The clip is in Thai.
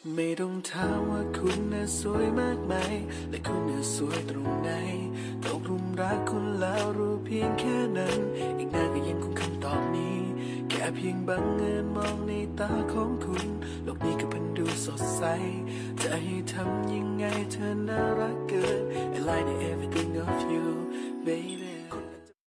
ไม่ต้องถามว่าคุณน่ะสวยมากไหมและคุณน่ะสวยตรงไหนตกหลุมรักคุณแล้วรู้เพียงแค่นั้นอีกนานก็ยังคงคำตอบนี้แค่เพียงบังเอิญมองในตาของคุณโลกนี้ก็เพิ่งดูสดใสจะให้ทำยังไงเธอน่ารักเกิน I like everything of you baby